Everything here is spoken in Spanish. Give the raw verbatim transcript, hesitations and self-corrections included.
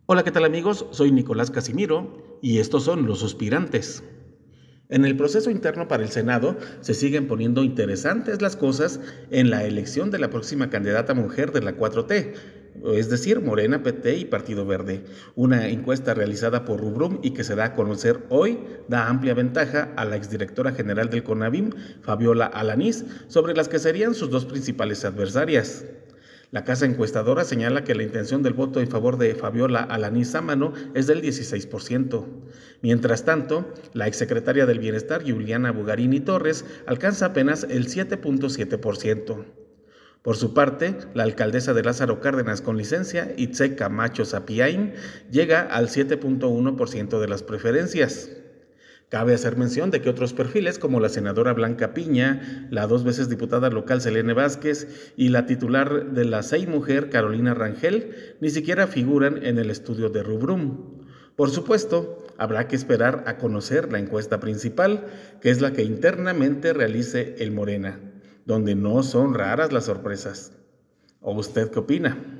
Hola, ¿qué tal amigos? Soy Nicolás Casimiro y estos son los suspirantes. En el proceso interno para el Senado se siguen poniendo interesantes las cosas en la elección de la próxima candidata mujer de la cuatro T, es decir, Morena, P T y Partido Verde. Una encuesta realizada por Rubrum y que se da a conocer hoy da amplia ventaja a la exdirectora general del CONAVIM, Fabiola Alanís, sobre las que serían sus dos principales adversarias. La casa encuestadora señala que la intención del voto en favor de Fabiola Alanís Sámano es del dieciséis por ciento. Mientras tanto, la exsecretaria del Bienestar, Juliana Bugarini Torres, alcanza apenas el siete punto siete por ciento. Por su parte, la alcaldesa de Lázaro Cárdenas con licencia, Itzel Camacho Sapiain, llega al siete punto uno por ciento de las preferencias. Cabe hacer mención de que otros perfiles como la senadora Blanca Piña, la dos veces diputada local Selene Vázquez y la titular de la S E I Mujer Carolina Rangel ni siquiera figuran en el estudio de Rubrum. Por supuesto, habrá que esperar a conocer la encuesta principal, que es la que internamente realice el Morena, donde no son raras las sorpresas. ¿O usted qué opina?